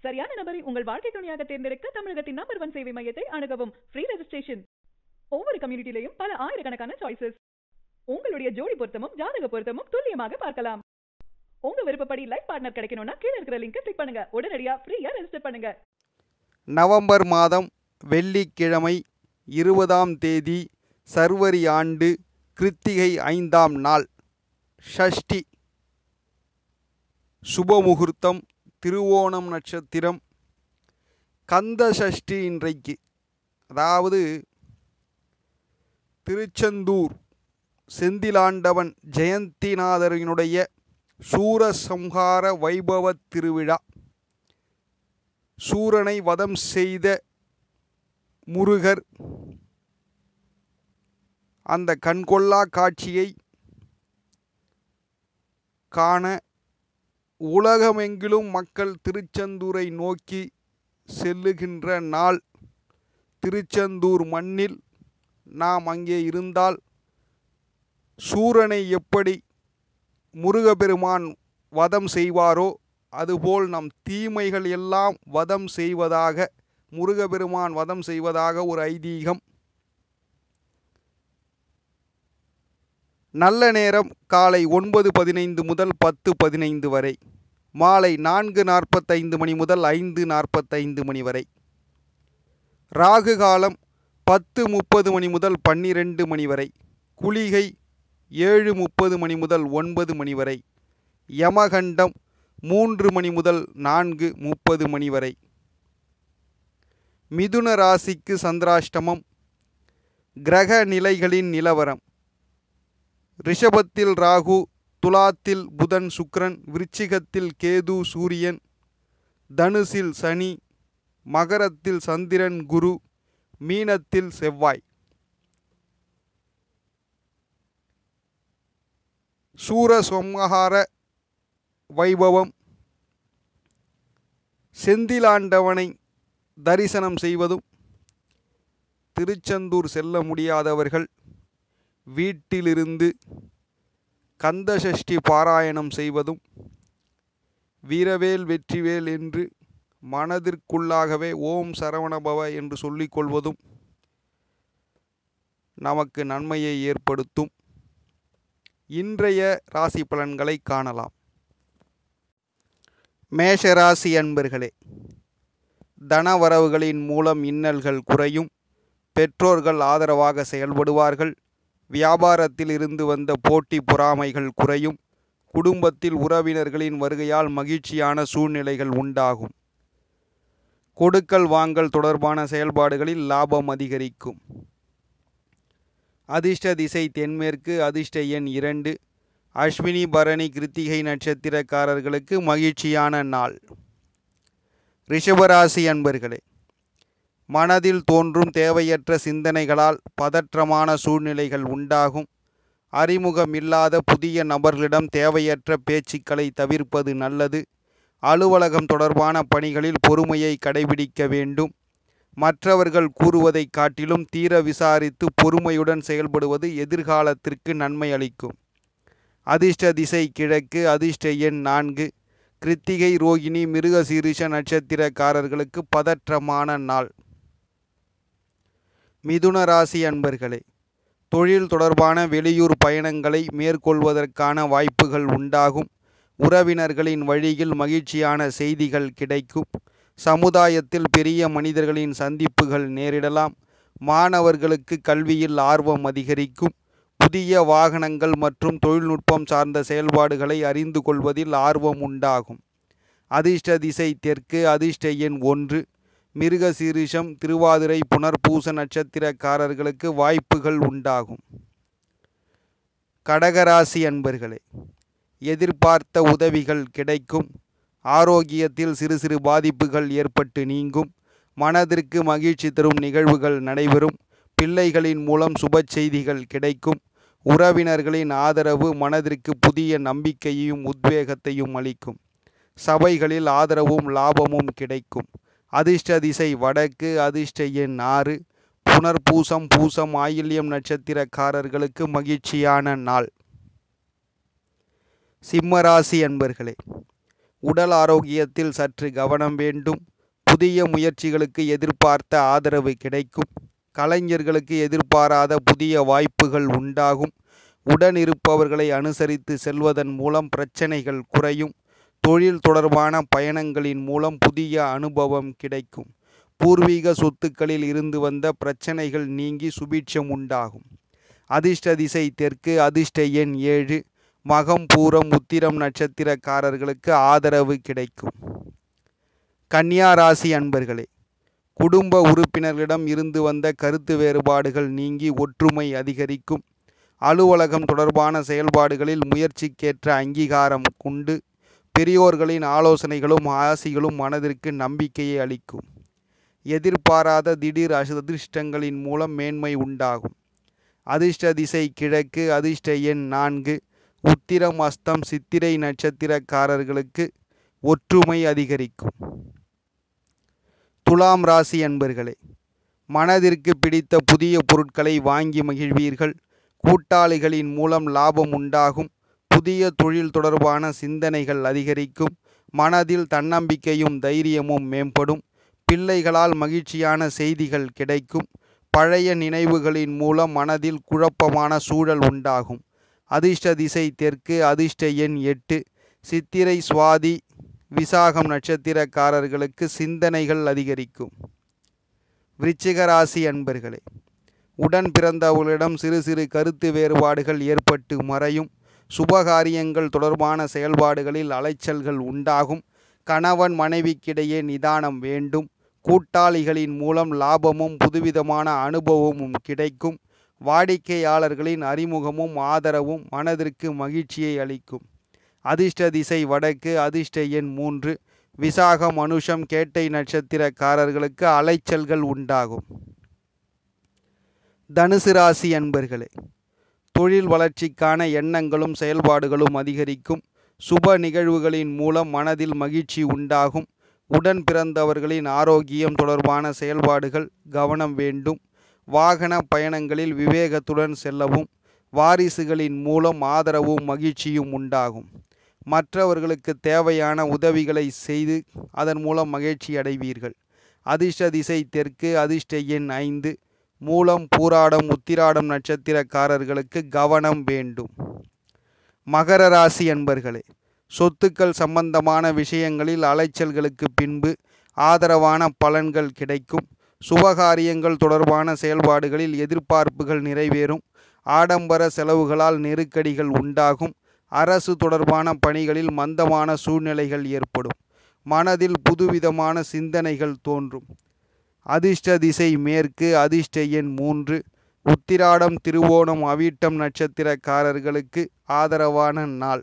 சரியான நபரை உங்கள் வாழ்க்கை துணையாக தேர்ந்தெடுக்க தமிழகத்தின் நம்பர் 1 சேவை மையத்தை அணுகவும். Free registration. ஒவ்வொரு கம்யூனிட்டிலையும் பல ஆயிரக்கணக்கான சாய்ஸஸ். உங்களுடைய ஜோடி பொருத்தமும் ஜாதக பொருத்தமும் துல்லியமாக பார்க்கலாம். உங்க விருப்பப்படி லைஃப் பார்ட்னர் கிடைக்கணும்னா கீழே இருக்கிற லிங்கை கிளிக் பண்ணுங்க. உடனடியா ஃப்ரீயா ரெஜிஸ்டர் பண்ணுங்க. நவம்பர் மாதம் வெள்ளிக்கிழமை 20ஆம் தேதி சர்வரி ஆண்டு கிருத்திகை 5ஆம் நாள் ஷஷ்டி. சுபமுகூர்த்தம் திருவோணம் நட்சத்திரம். கந்த சஷ்டி இன்றைக்கு, அதாவது திருச்செந்தூர் செந்திலாண்டவன் ஜெயந்திநாதரினுடைய சூரசம்ஹார வைபவ திருவிழா. சூரனை வதம் செய்த முருகர் அந்த கண்கொள்ளா காட்சியை காண உலகமெங்கிலும் மக்கள் திருச்செந்தூரை நோக்கி செல்லுகின்ற நாள். திருச்செந்தூர் மண்ணில் நாம் அங்கே இருந்தால் சூரனை எப்படி முருகப்பெருமான் வதம் செய்வாரோ அதுபோல் நம் தீமைகள் எல்லாம் வதம் செய்வதாக, முருகப்பெருமான் வதம் செய்வதாக ஒரு ஐதீகம். நல்ல நேரம் காலை 9:15 முதல் 10:15 வரை, மாலை 4:45 மணி முதல் 5:45 மணி வரை. ராகு காலம் 10:30 மணி முதல் 12 மணி வரை. குளிகை 7:30 மணி முதல் 9 மணி வரை. யமகண்டம் 3 மணி முதல் 4:30 மணி வரை. மிதுன ராசிக்கு சந்திராஷ்டமம். கிரக நிலைகளின் நிலவரம்: ரிஷபத்தில் ராகு, துலாத்தில் புதன் சுக்கிரன், விருச்சிகத்தில் கேது சூரியன், தனுசில் சனி, மகரத்தில் சந்திரன் குரு, மீனத்தில் செவ்வாய். சூரசம்ஹார வைபவம்: செந்திலாண்டவனை தரிசனம் செய்வதும், திருச்செந்தூர் செல்ல முடியாதவர்கள் வீட்டிலிருந்து கந்தசஷ்டி பாராயணம் செய்வதும், வீரவேல் வெற்றிவேல் என்று மனதிற்குள்ளாகவே ஓம் சரவணபவ என்று சொல்லிக்கொள்வதும் நமக்கு நன்மையை ஏற்படுத்தும். இன்றைய ராசி பலன்களை காணலாம். மேஷராசி அன்பர்களே, தனவரவுகளின் மூலம் இன்னல்கள் குறையும். பெற்றோர்கள் ஆதரவாக செயல்படுவார்கள். வியாபாரத்தில் இருந்து வந்த போட்டி பொறாமைகள் குறையும். குடும்பத்தில் உறவினர்களின் வருகையால் மகிழ்ச்சியான சூழ்நிலைகள் உண்டாகும். கொடுக்கல் வாங்கல் தொடர்பான செயல்பாடுகளில் லாபம் அதிகரிக்கும். அதிர்ஷ்ட திசை தென்மேற்கு. அதிர்ஷ்ட எண் 2. அஸ்வினி பரணி கிருத்திகை நட்சத்திரக்காரர்களுக்கு மகிழ்ச்சியான நாள். ரிஷபராசி அன்பர்களே, மனதில் தோன்றும் தேவையற்ற சிந்தனைகளால் பதற்றமான சூழ்நிலைகள் உண்டாகும். அறிமுகமில்லாத புதிய நபர்களிடம் தேவையற்ற பேச்சுக்களை தவிர்ப்பது நல்லது. அலுவலகம் தொடர்பான பணிகளில் பொறுமையை கடைபிடிக்க வேண்டும். மற்றவர்கள் கூறுவதை காட்டிலும் தீர விசாரித்து பொறுமையுடன் செயல்படுவது எதிர்காலத்திற்கு நன்மை அளிக்கும். அதிர்ஷ்ட திசை கிழக்கு. அதிர்ஷ்ட எண் 4. கிருத்திகை ரோகிணி மிருகசீரிஷ நட்சத்திரக்காரர்களுக்கு பதற்றமான நாள். மிதுன ராசி அன்பர்களே, தொழில் தொடர்பான வெளியூர் பயணங்களை மேற்கொள்வதற்கான வாய்ப்புகள் உண்டாகும். உறவினர்களின் வழியில் மகிழ்ச்சியான செய்திகள் கிடைக்கும். சமுதாயத்தில் பெரிய மனிதர்களின் சந்திப்புகள் நேரிடலாம். மாணவர்களுக்கு கல்வியில் ஆர்வம் அதிகரிக்கும். புதிய வாகனங்கள் மற்றும் தொழில்நுட்பம் சார்ந்த செயல்பாடுகளை அறிந்து கொள்வதில் ஆர்வம் உண்டாகும். அதிர்ஷ்ட திசை தெற்கு. அதிர்ஷ்ட எண் 1. மிருகசீரிஷம் திருவாதிரை புனர்பூச நட்சத்திரக்காரர்களுக்கு வாய்ப்புகள் உண்டாகும். கடகராசி அன்பர்களே, எதிர்பார்த்த உதவிகள் கிடைக்கும். ஆரோக்கியத்தில் சிறு சிறு பாதிப்புகள் ஏற்பட்டு நீங்கும். மனதிற்கு மகிழ்ச்சி தரும் நிகழ்வுகள் நடைபெறும். பிள்ளைகளின் மூலம் சுப செய்திகள் கிடைக்கும். உறவினர்களின் ஆதரவு மனதிற்கு புதிய நம்பிக்கையையும் உத்வேகத்தையும் அளிக்கும். சபைகளில் ஆதரவும் லாபமும் கிடைக்கும். அதிர்ஷ்ட திசை வடக்கு. அதிர்ஷ்ட எண் 6. புனர்பூசம் பூசம் ஆயில்யம் நட்சத்திரக்காரர்களுக்கு மகிழ்ச்சியான நாள். சிம்மராசி அன்பர்களே, உடல் ஆரோக்கியத்தில் சற்று கவனம் வேண்டும். புதிய முயற்சிகளுக்கு எதிர்பார்த்த ஆதரவு கிடைக்கும். கலைஞர்களுக்கு எதிர்பாராத புதிய வாய்ப்புகள் உண்டாகும். உடன் இருப்பவர்களை அனுசரித்து செல்வதன் மூலம் பிரச்சனைகள் குறையும். தொழில் தொடர்பான பயணங்களின் மூலம் புதிய அனுபவம் கிடைக்கும். பூர்வீக சொத்துக்களில் இருந்து வந்த பிரச்சனைகள் நீங்கி சுபீட்சம் உண்டாகும். அதிர்ஷ்ட திசை தெற்கு. அதிர்ஷ்ட எண் 7. மகம் பூரம் உத்திரம் நட்சத்திரக்காரர்களுக்கு ஆதரவு கிடைக்கும். கன்னியா ராசி அன்பர்களே, குடும்ப உறுப்பினர்களிடம் இருந்து வந்த கருத்து வேறுபாடுகள் நீங்கி ஒற்றுமை அதிகரிக்கும். அலுவலகம் தொடர்பான செயல்பாடுகளில் முயற்சிக்கேற்ற அங்கீகாரம் உண்டு. பெரியோர்களின் ஆலோசனைகளும் ஆசிகளும் மனதிற்கு நம்பிக்கையை அளிக்கும். எதிர்பாராத திடீர் அதிர்ஷ்டங்களின் மூலம் மேன்மை உண்டாகும். அதிர்ஷ்ட திசை கிழக்கு. அதிர்ஷ்ட எண் 4. உத்திரம் அஸ்தம் சித்திரை நட்சத்திரக்காரர்களுக்கு ஒற்றுமை அதிகரிக்கும். துலாம் ராசி அன்பர்களே, மனதிற்கு பிடித்த புதிய பொருட்களை வாங்கி மகிழ்வீர்கள். கூட்டாளிகளின் மூலம் லாபம் உண்டாகும். புதிய தொழில் தொடர்பான சிந்தனைகள் அதிகரிக்கும். மனதில் தன்னம்பிக்கையும் தைரியமும் மேம்படும். பிள்ளைகளால் மகிழ்ச்சியான செய்திகள் கிடைக்கும். பழைய நினைவுகளின் மூலம் மனதில் குழப்பமான சூழல் உண்டாகும். அதிர்ஷ்ட திசை தெற்கு. அதிர்ஷ்ட எண் 8. சித்திரை சுவாதி விசாகம் நட்சத்திரக்காரர்களுக்கு சிந்தனைகள் அதிகரிக்கும். விருச்சிக ராசி அன்பர்களே, உடன் பிறந்தவர்களிடம் சிறு சிறு கருத்து வேறுபாடுகள் ஏற்பட்டு மறையும். சுபகாரியங்கள் தொடர்பான செயல்பாடுகளில் அலைச்சல்கள் உண்டாகும். கணவன் மனைவிக்கிடையே நிதானம் வேண்டும். கூட்டாளிகளின் மூலம் லாபமும் புதுவிதமான அனுபவமும் கிடைக்கும். வாடிக்கையாளர்களின் அறிமுகமும் ஆதரவும் மனதிற்கு மகிழ்ச்சியை அளிக்கும். அதிர்ஷ்ட திசை வடக்கு. அதிர்ஷ்ட எண் 3. விசாகம் அனுஷம் கேட்டை நட்சத்திரக்காரர்களுக்கு அலைச்சல்கள் உண்டாகும். தனுசு ராசி அன்பர்களே, தொழில் வளர்ச்சிக்கான எண்ணங்களும் செயல்பாடுகளும் அதிகரிக்கும். சுப நிகழ்வுகளின் மூலம் மனதில் மகிழ்ச்சி உண்டாகும். உடன் பிறந்தவர்களின் ஆரோக்கியம் தொடர்பான செயல்பாடுகள் கவனம் வேண்டும். வாகன பயணங்களில் விவேகத்துடன் செல்லவும். வாரிசுகளின் மூலம் ஆதரவும் மகிழ்ச்சியும் உண்டாகும். மற்றவர்களுக்கு தேவையான உதவிகளை செய்து அதன் மூலம் மகிழ்ச்சி அடைவீர்கள். அதிர்ஷ்ட திசை தெற்கு. அதிர்ஷ்ட எண் 5. மூலம் பூராடம் உத்திராடம் நட்சத்திரக்காரர்களுக்கு கவனம் வேண்டும். மகர ராசி அன்பர்களே, சொத்துக்கள் சம்பந்தமான விஷயங்களில் அலைச்சல்களுக்கு பின்பு ஆதரவான பலன்கள் கிடைக்கும். சுபகாரியங்கள் தொடர்பான செயல்பாடுகளில் எதிர்பார்ப்புகள் நிறைவேறும். ஆடம்பர செலவுகளால் நெருக்கடிகள் உண்டாகும். அரசு தொடர்பான பணிகளில் மந்தமான சூழ்நிலைகள் ஏற்படும். மனதில் புதுவிதமான சிந்தனைகள் தோன்றும். அதிர்ஷ்ட திசை மேற்கு. அதிர்ஷ்ட எண் 3. உத்திராடம் திருவோணம் அவிட்டம் நட்சத்திரக்காரர்களுக்கு ஆதரவான நாள்.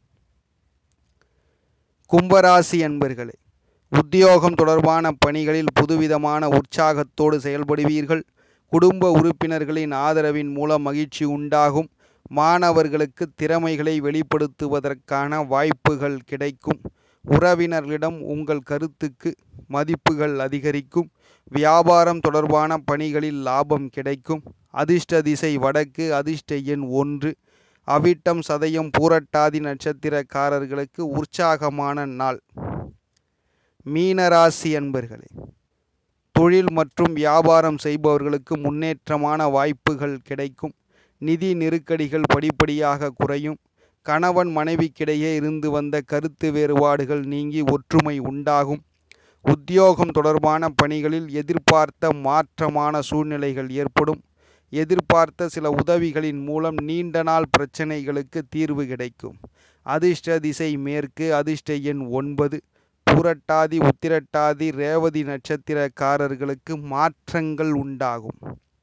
கும்பராசி அன்பர்களே, உத்தியோகம் தொடர்பான பணிகளில் புதுவிதமான உற்சாகத்தோடு செயல்படுவீர்கள். குடும்ப உறுப்பினர்களின் ஆதரவின் மூலம் மகிழ்ச்சி உண்டாகும். மாணவர்களுக்கு திறமைகளை வெளிப்படுத்துவதற்கான வாய்ப்புகள் கிடைக்கும். உறவினர்களிடம் உங்கள் கருத்துக்கு மதிப்புகள் அதிகரிக்கும். வியாபாரம் தொடர்பான பணிகளில் லாபம் கிடைக்கும். அதிர்ஷ்ட திசை வடக்கு. அதிர்ஷ்ட எண் 1. அவிட்டம் சதயம் பூரட்டாதி நட்சத்திரக்காரர்களுக்கு உற்சாகமான நாள். மீனராசி அன்பர்களே, தொழில் மற்றும் வியாபாரம் செய்பவர்களுக்கு முன்னேற்றமான வாய்ப்புகள் கிடைக்கும். நிதி நெருக்கடிகள் படிப்படியாக குறையும். கணவன் மனைவிக்கிடையே இருந்து வந்த கருத்து வேறுபாடுகள் நீங்கி ஒற்றுமை உண்டாகும். உத்தியோகம் தொடர்பான பணிகளில் எதிர்பார்த்த மாற்றமான சூழ்நிலைகள் ஏற்படும். எதிர்பார்த்த சில உதவிகளின் மூலம் நீண்ட நாள் பிரச்சனைகளுக்கு தீர்வு கிடைக்கும். அதிர்ஷ்ட திசை மேற்கு. அதிர்ஷ்ட எண் 9. பூரட்டாதி உத்திரட்டாதி ரேவதி நட்சத்திரக்காரர்களுக்கு மாற்றங்கள் உண்டாகும்.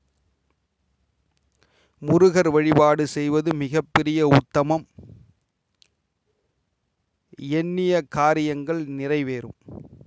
முருகர் வழிபாடு செய்வது மிகப்பெரிய உத்தமம். எண்ணிய காரியங்கள் நிறைவேறும்.